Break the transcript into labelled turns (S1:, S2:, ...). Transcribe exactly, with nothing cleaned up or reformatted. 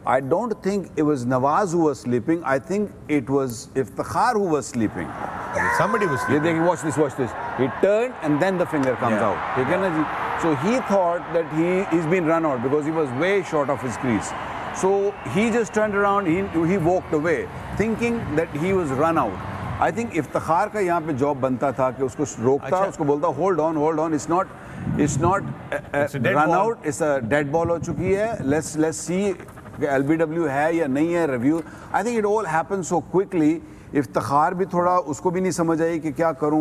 S1: I don't think it was Nawaz who was sleeping. I think it was Iftikhar who was sleeping.
S2: Somebody was sleeping.
S1: Watch this, watch this. He turned and then the finger comes
S2: yeah.
S1: out. Yeah. So he thought that he, he's been run out because he was way short of his crease. So he just turned around, he, he walked away, thinking that he was run out. I think Iftikhar का यहाँ पे job बनता था कि उसको रोकता, उसको बोलता hold on, hold on. It's not, it's not a, a
S2: it's a dead
S1: run
S2: ball.
S1: out. It's a dead ball हो चुकी है. Let's let's see कि L B W है या नहीं है review. I think it all happened so quickly. Iftikhar भी थोड़ा उसको भी नहीं समझ आई कि क्या करूँ.